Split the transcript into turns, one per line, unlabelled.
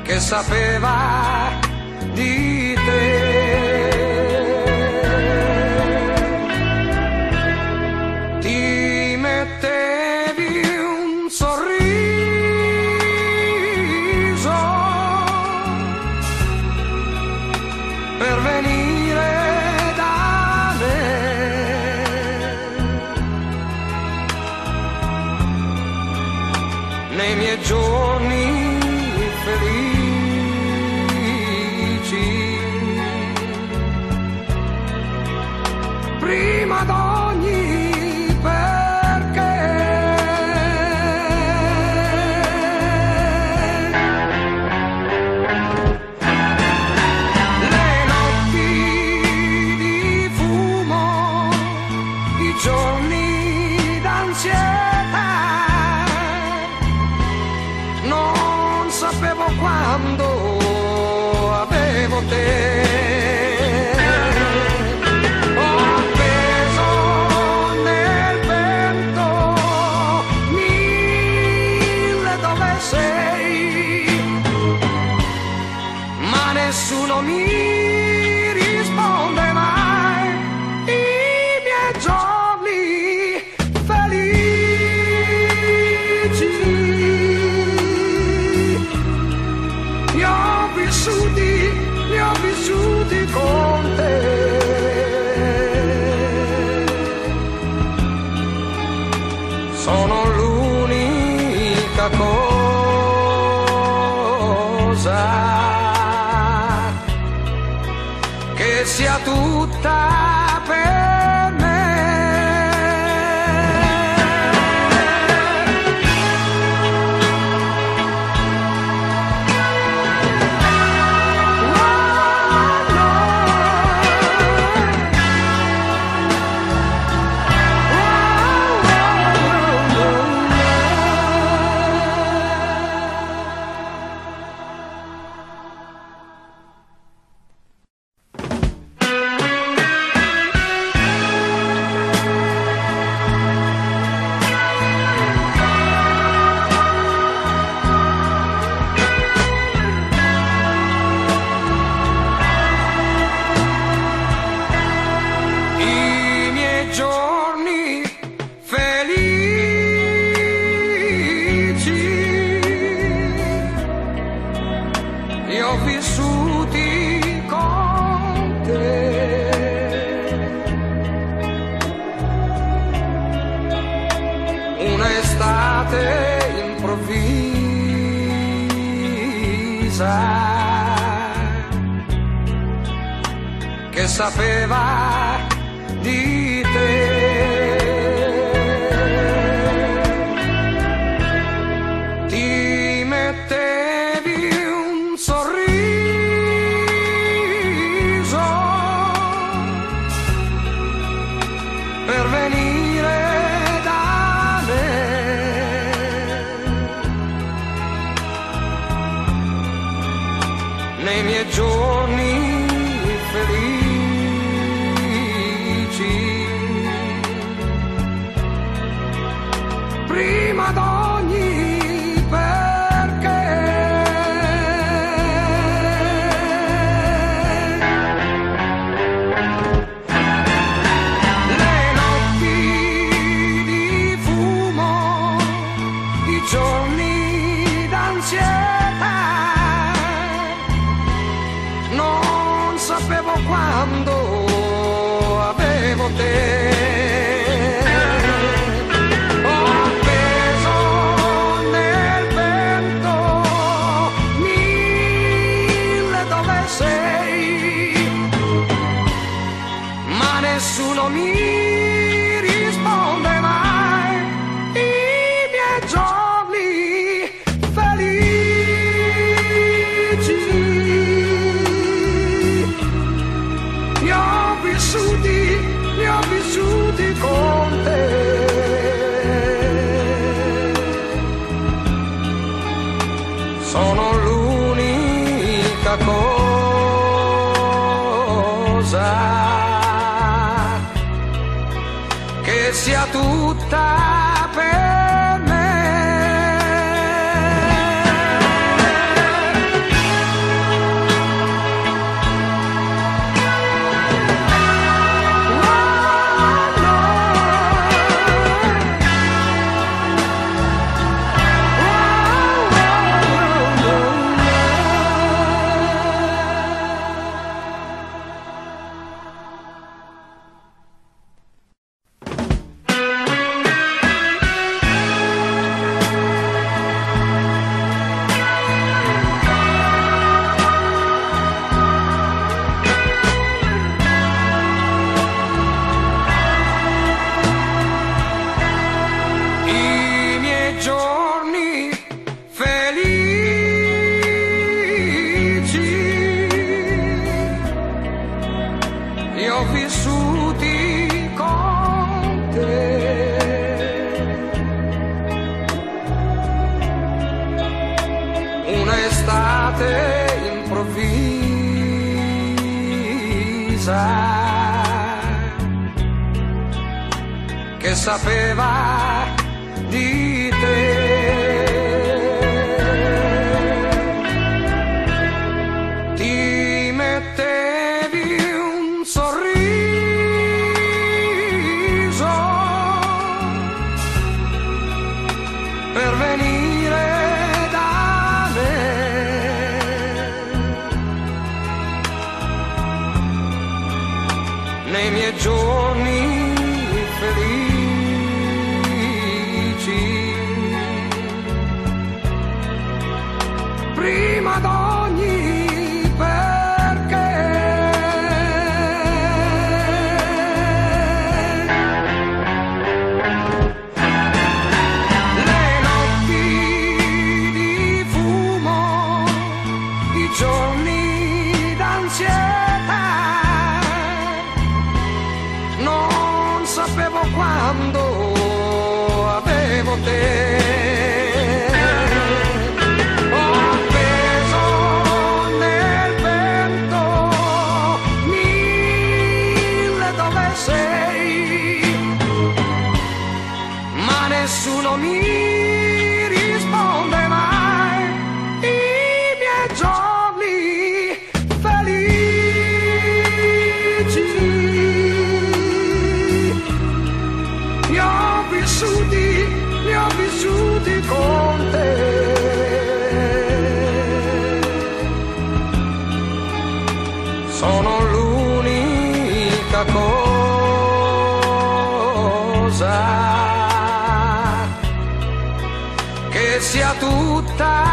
che sapeva di te. Ti mettevi un sorriso per venire da me, nei miei giorni felici, prima d'ogni perché. Le notti di fumo, i giorni d'ansietà, non sapevo quando avevo te. Ho appeso nel vento mille dove sei, ma nessuno mi risponde mai. I miei giorni felici li ho vissuti con te. Sono l'unica cosa che sia tutta per me. Giorni felici li ho vissuti con te. Un'estate improvvisa che sapeva di te. Ti mettevi un sorriso per venire da me, nei miei giorni felici, prima d'ogni perché. Le notti di fumo, i giorni d'ansietà, non sapevo quando avevo te. Nessuno mi risponde mai. I miei giorni felici li ho vissuti con te. Sono l'unica cosa che sia tutta per me. l'estate improvvisa che sapeva di te. Ti mettevi un sorriso per venire da me, nei miei giorni felici, prima d'ogni perché. Le notti di fumo, i giorni d'ansietà, non sapevo quando avevo te. Ho appeso nel vento mille dove sei, ma nessuno mi risponde mai. I miei giorni felici li ho vissuti con te. Sono l'unica cosa che sia tutta